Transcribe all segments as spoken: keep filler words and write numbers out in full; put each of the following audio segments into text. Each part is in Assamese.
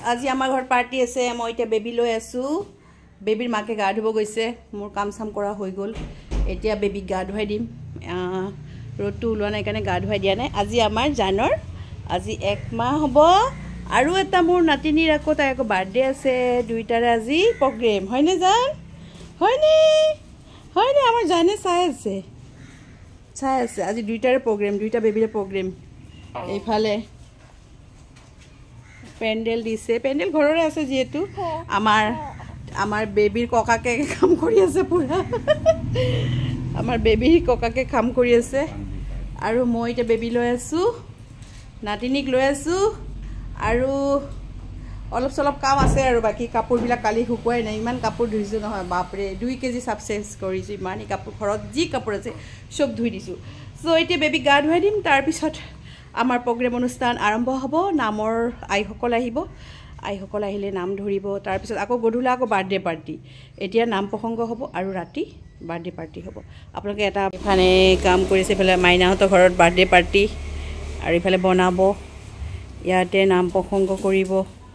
আজি আমাৰ ঘৰত পাৰ্টি আছে মই এতিয়া বেবি লৈ আছো বেবিৰ মাকে গা ধুব গৈছে মোৰ কাম সাম কৰা হৈ গল এতিয়া বেবিক গা ধুৱাই দিম ৰ'দটো ওলোৱা নাই কাৰণে গা ধুৱাই দিয়া নাই আজি আমাৰ জানৰ আজি এক মাহ হ'ব আৰু এটা মোৰ নাতিনিৰ আকৌ তাই আকৌ বাৰ্থডে আছে দুইটাৰে আজি প্ৰগ্ৰেম হয়নে জান হয়নে হয়নে আমাৰ জানে চাই আছে চাই আছে আজি দুইটাৰে প্ৰগ্ৰেম দুইটা বেবিৰে প্ৰগ্ৰেম এইফালে পেন্ডেল দিছে পেন্ডেল ঘৰৰে আছে যেহেতু আমাৰ আমাৰ বেবিৰ ককাকে কাম কৰি আছে পুৰা আমাৰ বেবিৰ ককাকে কাম কৰি আছে আৰু মই এতিয়া বেবি লৈ আছো নাতিনিক লৈ আছো আৰু অলপ সলপ কাম আছে আৰু বাকি কাপোৰবিলাক কালি শুকুৱাই নাই ইমান কাপোৰ ধুইছো নহয় বাপৰে দুই কেজি সাবসেস কৰিছো ইমান এই কাপোৰ ঘৰত যি কাপোৰ আছে সব ধুই দিছো সো এতিয়া বেবি গা ধুৱাই দিম তাৰ পিছত আমাৰ প্ৰগ্ৰেম অনুষ্ঠান আৰম্ভ হ'ব নামৰ আইসকল আহিব আইসকল আহিলে নাম ধৰিব তাৰ পিছত আকৌ গধুলা আকৌ বাৰ্থডে পাৰ্টি এতিয়া নাম প্ৰসংগ হ'ব আৰু ৰাতি বাৰ্থডে পাৰ্টি হ'ব আপোনালোকে এটা এফানে কাম কৰিছে ফেলে মাইনাহঁতৰ ঘৰত বাৰ্থডে পাৰ্টি আৰু ইফালে বনাব ইয়াতে নাম প্ৰসংগ কৰিব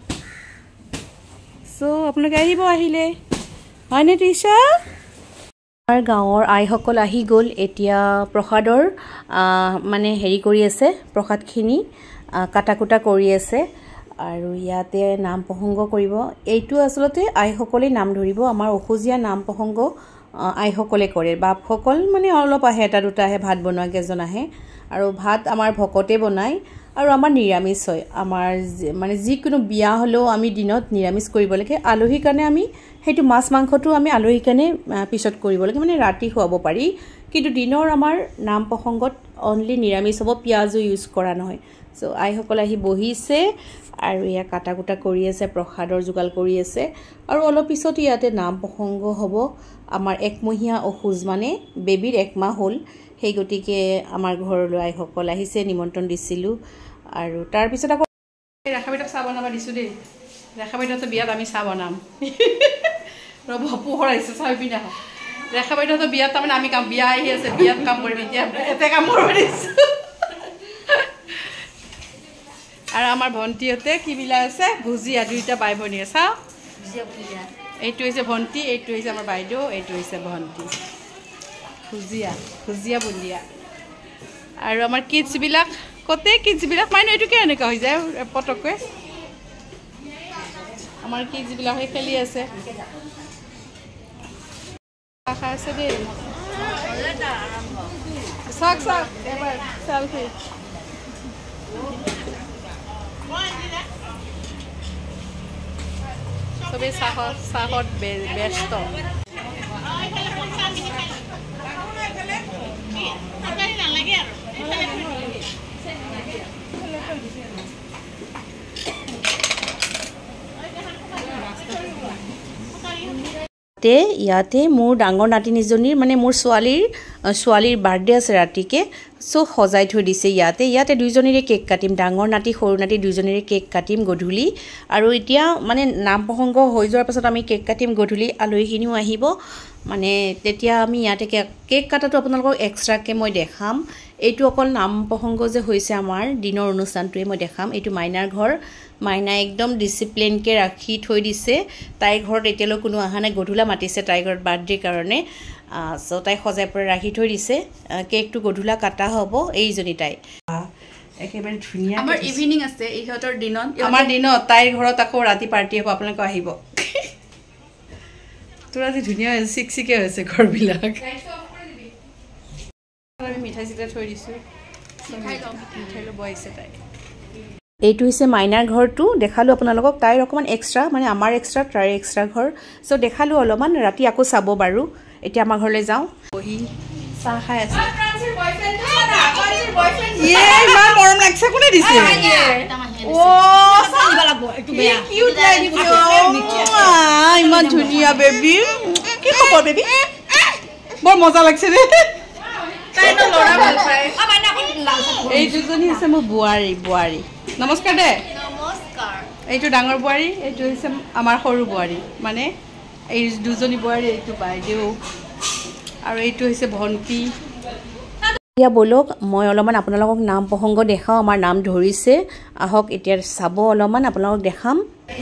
সো আপোনালোকে আহিব আহিলে হয়নে তৃষা আমাৰ গাঁৱৰ আইসকল আহি গ'ল এতিয়া প্ৰসাদৰ মানে হেৰি কৰি আছে প্ৰসাদখিনি কাটাকুটা কৰি আছে আৰু ইয়াতে নাম প্ৰসংগ কৰিব এইটো আসলতে আইসকলে নাম ধৰিব আমাৰ অখুজিয়া নাম প্ৰসংগ আইসকলে কৰে বাপসকল মানে অলপ আহে এটা দুটা আহে ভাত বনোৱা কেজন আহে আৰু ভাত আমাৰ ভকতে বনায় আৰু আমাৰ নিৰামিষ হয় আমাৰ মানে যিকোনো বিয়া হলেও আমি দিনত নিৰামিষ কৰিব লাগে আলহীৰ কাৰণে আমি হেতু মাছ মাংসটো আমি আলহীৰ কাৰণে পিছত কৰিব লাগে মানে ৰাতি খুৱাব পাৰি কিন্তু দিনৰ আমাৰ নাম প্ৰসংগত অনলি নিৰামিষ হ'ব পিয়াজো ইউজ কৰা নহয় সো আইসকল আহি বহিছে আৰু ইয়া কাটাকুটা কৰি আছে প্ৰসাদৰ যোগাল কৰি আছে আৰু অলপ পিছত ইয়াতে নাম প্ৰসংগ হ'ব আমাৰ একমহীয়া অখুজ মানে বেবিৰ এক মাহ হ'ল সেই গতিকে আমাৰ ঘৰলৈ আইসকল আহিছে নিমন্ত্ৰণ দিছিলো আৰু তাৰ পিছত আকৌ ৰেখাবিটক চাহ বনাব দিছো দেই ৰেখাবিটতো বিয়াত আমি চাহ বনাম ৰব পোহৰ আহিছে চাহ পিনা ৰেখাবিটতো বিয়াত তাৰমানে আমি কাম বিয়া আহি আছে বিয়াত কাম কৰিম এতিয়া এতে কাম কৰিব দিছো আৰু আমাৰ ভন্টিহঁতে কি বিলা আছে ভুজিয়া দুইটা বাই ভনীয়ে চাও এইটো হৈছে ভন্টি এইটো হৈছে আমাৰ বাইদেউ এইটো হৈছে ভন্টি ভুজিয়া ভুজিয়া বুন্দিয়া আৰু আমাৰ কিডছ বিলাক কতে কিডছ বিলাক মানে এইটো কি এনেকা হৈ যায় পটককৈ আমাৰ কিডছ বিলাক খেলি আছে খাই আছে দেই চাক চাক এবাৰ সেলফি সবে চাহত চাহত ব্যস্ত ইয়াতে মোৰ ডাঙৰ নাতিনিজনীৰ মানে মোৰ ছোৱালীৰ ছোৱালীৰ বাৰ্থডে আছে ৰাতিকে সো সজাই থৈ দিছে ইয়াতে ইয়াতে দুইজনীৰে কেক কাটিম ডাঙৰ নাতি সৰু নাতি দুইজনীৰে কেক কাটিম গধূলি আৰু এতিয়া মানে নাম প্ৰসংগ হৈ যোৱাৰ পাছত আমি কেক কাটিম গধূলি আলহীখিনিও আহিব মানে তেতিয়া আমি ইয়াতে কেক কাটাটো আপোনালোকক এক্সট্ৰাকে মই দেখাম এইটো অকল নাম প্ৰসংগ যে হৈছে আমাৰ দিনৰ অনুষ্ঠানটোৱে মই দেখাম এইটো মাইনাৰ ঘৰ মাইনা একদম ডিসিপ্লিনকে ৰাখি থৈ দিছে তাই ঘৰত এতিয়ালৈ কোনো আহা নাই গধূলা মাতিছে তাই ঘৰত বাৰ্থডে কাৰণে সো তাই সজাই পৰে ৰাখি থৈ দিছে কেকটো গধূলা কাটা হ'ব এইজনী তাই একেবাৰে ধুনিয়া আমাৰ ইভিনিং আছে ইহঁতৰ দিনত আমাৰ দিনত তাইৰ ঘৰত আকৌ ৰাতি পাৰ্টি হ'ব আপোনালোক আহিব তোৰ আজি ধুনিয়া সিকসিকে হৈছে ঘৰবিলাক আমি মিঠাই চিটা থৈ দিছো মিঠাই লম মিঠাই লব আহিছে তাই এইটো হৈছে মাইনাৰ ঘৰটো দেখালো আপোনালোকক তাইৰ অকমান এক্সট্ৰা মানে আমাৰ এক্সট্ৰা তাইৰ এক্সট্ৰা ঘৰ সো দেখালো অলপমান ৰাতি আকৌ চাব বাৰু এতিয়া আমাৰ ঘৰলৈ যাওঁ বহি চাহ খাই আছে ফ্ৰান্সৰ বয়ফ্ৰেণ্ড ফ্ৰান্সৰ বয়ফ্ৰেণ্ড ইয়ে ইমান মৰম লাগছে কোনে দিছে ও চাব লাগব একটু বেয়া কিউট লাগিছে ইমান ধুনিয়া বেবি কি খবৰ বেবি বৰ মজা লাগছে ৰে তাই ন লৰা ভাল পায় আ মাইনা লাল এই দুজনী আছে মোৰ বুৱাৰী বুৱাৰী নমস্কাৰ দে নমস্কাৰ এইটো ডাঙৰ বুৱাৰী এইটো হৈছে আমাৰ সৰু বুৱাৰী মানে এই দুজনী বুৱাৰী এইটো বাইদেউ আৰু এইটো হৈছে ভন্টি এতিয়া বলক মই অলপমান আপোনালোকক নাম প্ৰসংগ দেখাওঁ আমাৰ নাম ধৰিছে আহক এতিয়া চাব অলপমান আপোনালোকক দেখাম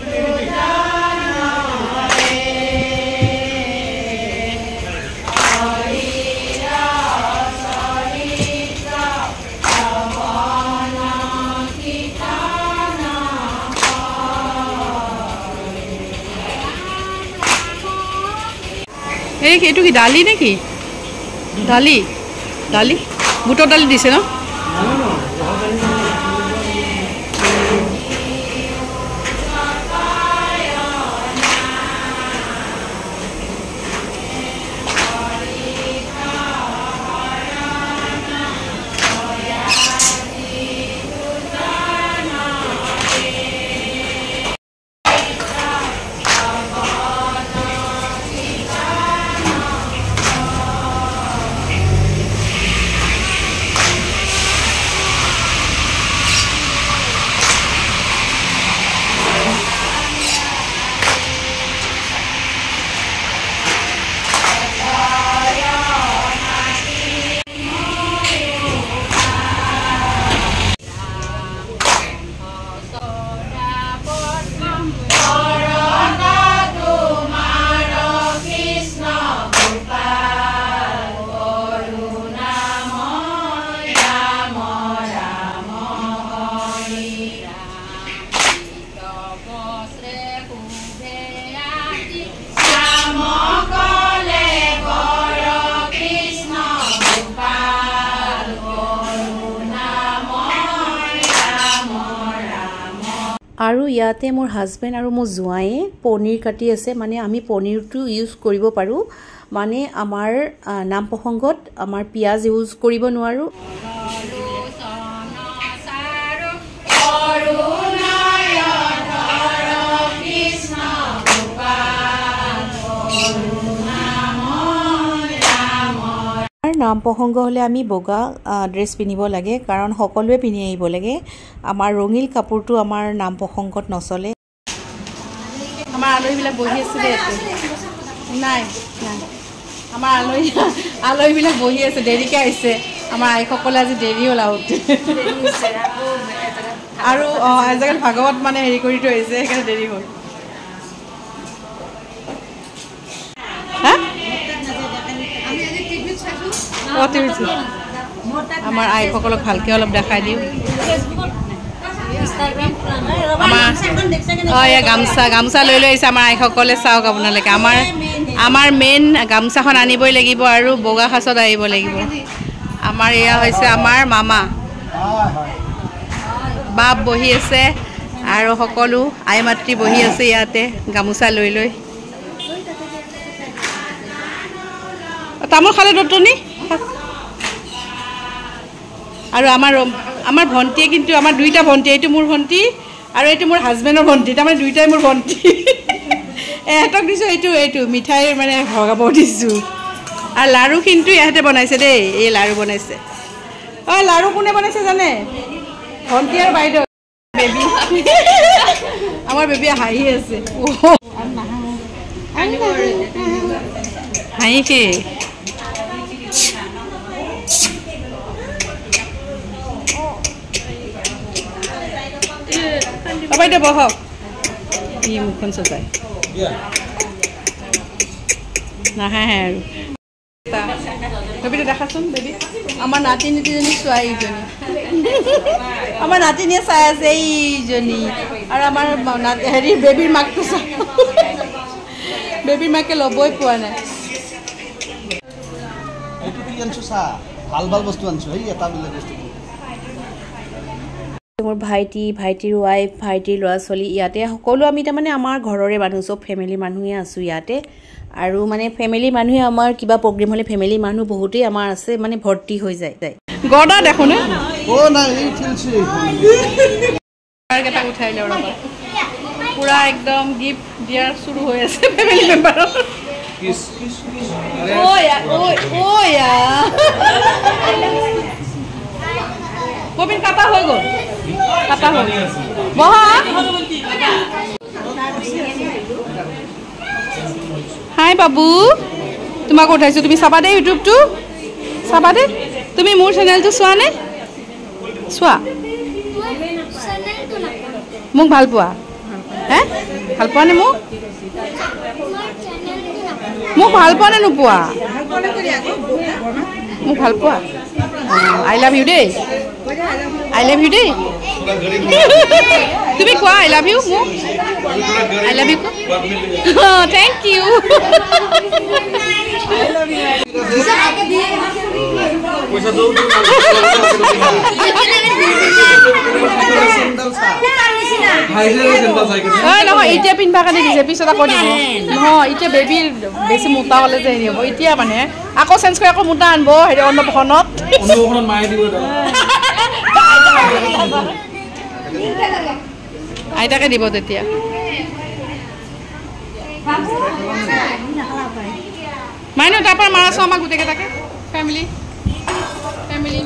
এই এইটো কি ডালি নেকি ডালি ডালি বুটৰ ডালি দিছে ন আৰু ইয়াতে মোৰ হাজবেণ্ড আৰু মোৰ জোৱায়ে পনীৰ কাটি আছে মানে আমি পনীৰটো ইউজ কৰিব পাৰোঁ মানে আমাৰ নাম প্ৰসংগত আমাৰ পিয়াজ ইউজ কৰিব নোৱাৰো নাম প্ৰসংগ হলে আমি বগা ড্ৰেছ পিনিব লাগে কাৰণ সকলোৱে পিনি আহিব লাগে আমাৰ ৰঙিল কাপোৰটো আমাৰ নাম প্ৰসংগত নচলে আমাৰ আলহীবিলাক বহি আছে দে নাই নাই আমাৰ আলহী আলহীবিলাক বহি আছে দেৰিকৈ আহিছে আমাৰ আইসকলে আজি দেৰি হ'ল আহোঁতে আৰু এজেগাত ভাগৱত মানে হেৰি কৰি থৈ আহিছে সেইকাৰণে দেৰি হ'ল আমাৰ আইসকলক ভালকৈ অলপ দেখাই দিওঁ আমাৰ অঁ এয়া গামোচা গামোচা লৈ লৈ আহিছে আমাৰ আইসকলে চাওক আপোনালোকে আমাৰ আমাৰ মেইন গামোচাখন আনিবই লাগিব আৰু বগা সাজত আহিব লাগিব আমাৰ এয়া হৈছে আমাৰ মামা বাপ বহি আছে আৰু সকলো আই মাতৃ বহি আছে ইয়াতে গামোচা লৈ লৈ তামোল খালে দত্তনি আৰু আমাৰ আমাৰ ভণ্টিয়ে কিন্তু আমাৰ দুইটা ভণ্টি এইটো মোৰ ভণ্টি আৰু এইটো মোৰ হাজবেণ্ডৰ ভণ্টি তাৰমানে দুইটাই মোৰ ভণ্টি এহঁতক দিছোঁ এইটো এইটো মিঠাই মানে ভগাব দিছোঁ আৰু লাড়ু কিন্তু ইহঁতে বনাইছে দেই এই লাড়ু বনাইছে অঁ লাড়ু কোনে বনাইছে জানে ভণ্টি আৰু বাইদেউ বেবী আমাৰ বেবীয়ে হাঁহি আছে হাঁহি কি বাইদেউ বহক ই মুখখন চচাই নাহাঁহে আৰু বেবীটো দেখাচোন বেবী আমাৰ নাতি নীতিজনী চোৱা এইজনী আমাৰ নাতিনীয়ে চাই আছে এইজনী আৰু আমাৰ হেৰি বেবীৰ মাকটো চাই বেবীৰ মাকে ল'বই পোৱা নাই ভাল ভাল বস্তু আনিছো এই এটা বেলেগ বস্তু মোৰ ভাইটি ভাইটিৰ ৱাইফ ভাইটিৰ ল'ৰা ছোৱালী ইয়াতে সকলো আমি তাৰমানে আমাৰ ঘৰৰে মানুহ চব ফেমিলি মানুহে আছোঁ ইয়াতে আৰু মানে ফেমিলি মানুহে আমাৰ কিবা প্ৰগ্ৰেম হ'লে ফেমিলি মানুহ বহুতেই আমাৰ আছে মানে ভৰ্তি হৈ যায় গড়া দেখোন অ' নাই এই ঠিলছে কেইটা উঠাই লওঁ ৰ'বা পুৰা একদম গিফ্ট দিয়াৰ শুরু হৈ আছে ফেমিলি মেম্বাৰৰ কিছ কিছ ও ইয়া ও ও ইয়া কবিন কাটা হৈ গ'ল কাটা হৈ বহা হাই বাবু তোমাক উঠাইছো তুমি চাবা দে ইউটিউবটো চাবা দে তুমি মোৰ চেনেলটো চোৱা নে চোৱা মোক ভাল পোৱা হে ভাল পোৱা নে মোক মোক ভাল পোৱা নে নোপোৱা মোক ভাল পোৱা আই লাভ ইউ দেই আই লাভ ইউ দেই তুমি কোৱা আই লাভ ইউ মোক I love you thank you নহয় এতিয়া পিন্ধিবা কাৰণে দিছে পিছত আকৌ দিব নহয় এতিয়া বেবীৰ বেছি মোটা হ'লে যে হেৰি হ'ব এতিয়া মানে আকৌ চেঞ্জ কৰি আকৌ মোটা আনিব হেৰি অন্নপ্ৰসনত আইতাকে দিব তেতিয়া মাইনো তাৰ পৰা মাৰাছো আমাক গোটেইকেইটাকে ফেমিলি ফেমিলি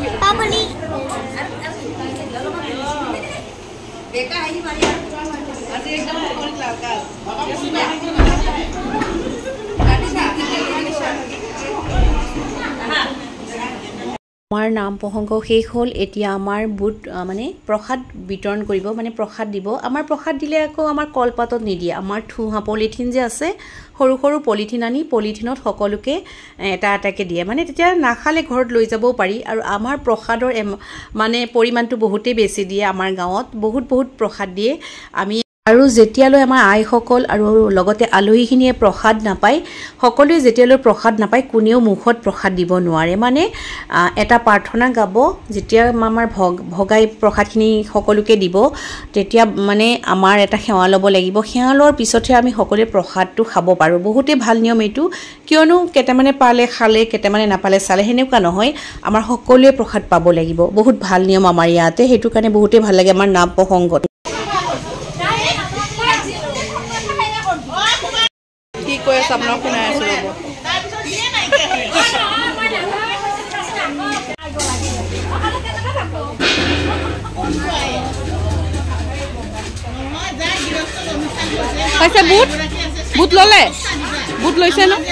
আমাৰ নাম প্ৰসংগ শেষ হ'ল এতিয়া আমাৰ বুট মানে প্ৰসাদ বিতৰণ কৰিব মানে প্ৰসাদ দিব আমাৰ প্ৰসাদ দিলে আকৌ আমাৰ কলপাতত নিদিয়ে আমাৰ থুহা পলিথিন যে আছে সৰু সৰু পলিথিন আনি পলিথিনত সকলোকে এটা এটাকে দিয়ে মানে তেতিয়া নাখালে ঘৰত লৈ যাবও পাৰি আৰু আমাৰ প্ৰসাদৰ মানে পৰিমাণটো বহুতেই বেছি দিয়ে আমাৰ গাঁৱত বহুত বহুত প্ৰসাদ দিয়ে আমি আৰু যেতিয়ালৈ আমাৰ আইসকল আৰু লগতে আলহীখিনিয়ে প্ৰসাদ নাপায় সকলোৱে যেতিয়ালৈ প্ৰসাদ নাপায় কোনেও মুখত প্ৰসাদ দিব নোৱাৰে মানে এটা প্ৰাৰ্থনা গাব যেতিয়া আমাৰ ভগ ভগাই প্ৰসাদখিনি সকলোকে দিব তেতিয়া মানে আমাৰ এটা সেৱা ল'ব লাগিব সেৱা লোৱাৰ পিছতহে আমি সকলোৱে প্ৰসাদটো খাব পাৰোঁ বহুতেই ভাল নিয়ম এইটো কিয়নো কেইটামানে পালে খালে কেইটামানে নাপালে চালে সেনেকুৱা নহয় আমাৰ সকলোৱে প্ৰসাদ পাব লাগিব বহুত ভাল নিয়ম আমাৰ ইয়াতে সেইটো কাৰণে বহুতেই ভাল লাগে আমাৰ নাম প্ৰসংগত কি কৈ আছে আপোনাক শুনাই আছো ৰ'ব পাইছে বুট বুট ল'লে বুট লৈছে ন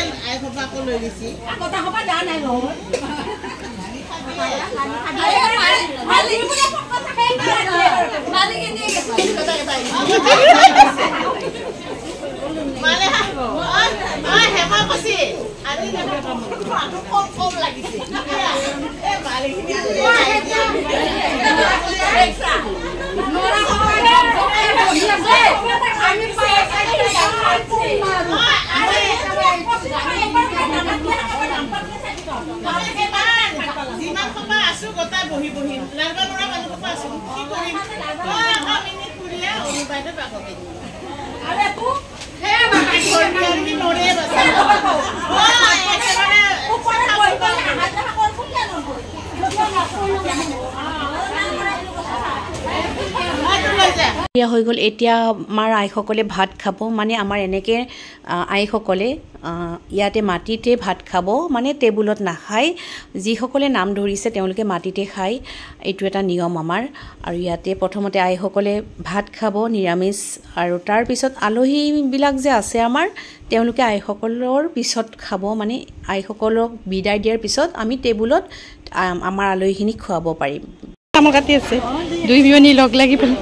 ইয়া হৈ গ'ল এতিয়া আমাৰ আইসকলে ভাত খাব মানে আমাৰ এনেকৈ আইসকলে ইয়াতে মাটিতে ভাত খাব মানে টেবুলত নাখায় যিসকলে নাম ধৰিছে তেওঁলোকে মাটিতে খায় এইটো এটা নিয়ম আমাৰ আৰু ইয়াতে প্ৰথমতে আইসকলে ভাত খাব নিৰামিষ আৰু তাৰপিছত আলহীবিলাক যে আছে আমাৰ তেওঁলোকে আইসকলৰ পিছত খাব মানে আইসকলক বিদায় দিয়াৰ পিছত আমি টেবুলত আমাৰ আলহীখিনিক খুৱাব পাৰিম তামোল কাটি আছে দুই বিয়নী লগ লাগি পেলাই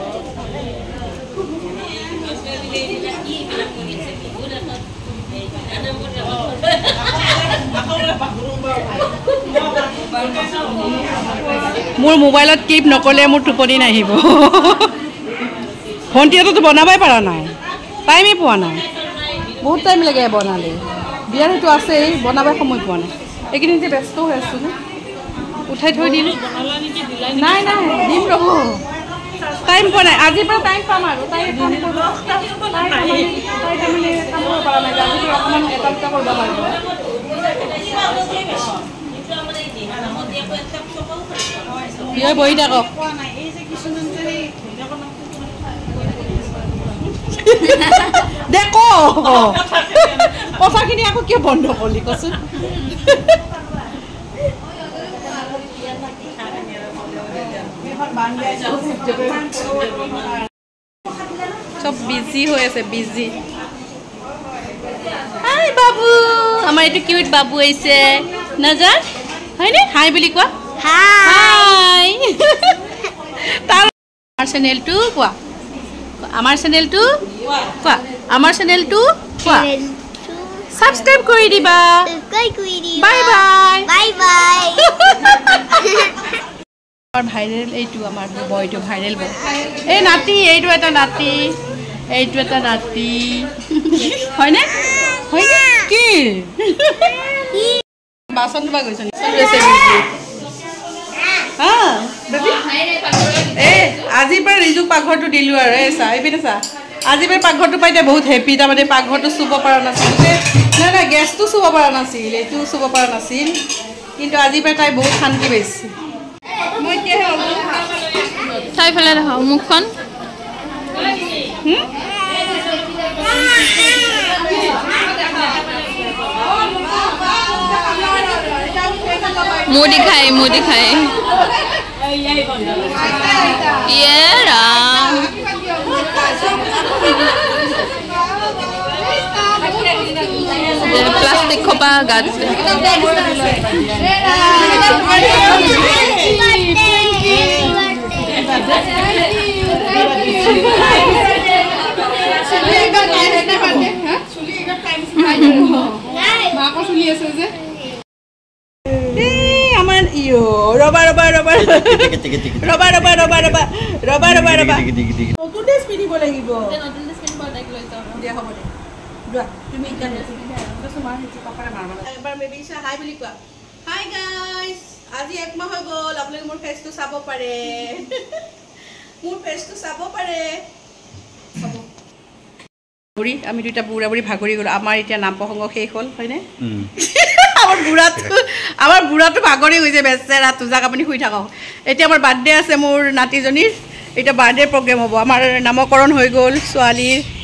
মোৰ মোবাইলত ক্লিপ নকলে মোৰ টোপনি নাহিব ভণ্টিহঁতেতো বনাবই পৰা নাই টাইমেই পোৱা নাই বহুত টাইম লাগে বনালে বিয়াৰ সেইটো আছেই বনাবই সময় পোৱা নাই এইকেইদিন যে ব্যস্ত হৈ আছোঁ যে উঠাই থৈ দিলোঁ নাই নাই দিম ৰ'ব টাইম পোৱা নাই আজিৰ পৰা টাইম পাম আৰু তাই কাম কৰিব তাই তাৰমানে কাম কৰিব পৰা নাই আজিৰ পৰা অকণমান এটা দুটা কৰিব পাৰিব বিয়া বহি থাকক দেখো কথাখিনি আকৌ কিয় বন্ধ কৰিলি কচোন সব বিজি হৈ আছে বিজি হাই বাবু আমাৰ এইটো কিউট বাবু আহিছে নাজান হয়নে হাই বুলি কোৱা হাই তাৰ আমাৰ চেনেলটো কোৱা আমাৰ চেনেলটো কোৱা আমাৰ চেনেলটো কোৱা সাবস্ক্রাইব কৰি দিবা বাই বাই বাই বাই আমাৰ ভাইৰেল এইটো আমাৰ বয়টো ভাইৰেল বয় এই নাতি এইটো এটা নাতি এইটো এটা নাতি হয়নে হয়নে কি বাসন ধুবা গৈছ হা বেবি এ আজিৰ পৰা ৰিজুক পাকঘৰটো দিলো আৰু এই চা এইপিনে চা আজিৰ পৰা পাকঘৰটো পাই এতিয়া বহুত হেপি তাৰমানে পাকঘৰটো চুব পৰা নাছিল নাই নাই গেছটো চুব পৰা নাছিল এইটো চুব পৰা নাছিল কিন্তু আজিৰ পৰা তাই বহুত শান্তি পাইছে মই এতিয়াহে তাই ফেলে দেখা মুখখন मुँह दिखाए मुँह दिखाए ये राम प्लास्टिक खोपा गात ৰবা ৰবা ৰবা ৰবা ৰবা ৰবা ৰবা ৰবা ৰবা ৰবা নতুন ড্ৰেছ পিন্ধিব লাগিব দিয়া হ'ব দে যোৱা তুমি এতিয়া এবাৰ বেবিছা হাই বুলি কোৱা হাই গাইজ আজি এক মাহ হৈ গ'ল আপোনালোকে মোৰ ফেচটো চাব পাৰে মোৰ ফেচটো চাব পাৰে বুঢ়ী আমি দুটা বুঢ়া বুঢ়ী ভাগৰি গ'লো আমাৰ এতিয়া নাম প্ৰসংগ শেষ হ'ল হয়নে আমাৰ বুঢ়াটো আমাৰ বুঢ়াটো ভাগৰি গৈছে বেচেৰা তোজাক আপুনি শুই থাকক এতিয়া আমাৰ বাৰ্থডে আছে মোৰ নাতিজনীৰ এতিয়া বাৰ্থডে প্ৰগ্ৰেম হ'ব আমাৰ নামকৰণ হৈ গ'ল ছোৱালীৰ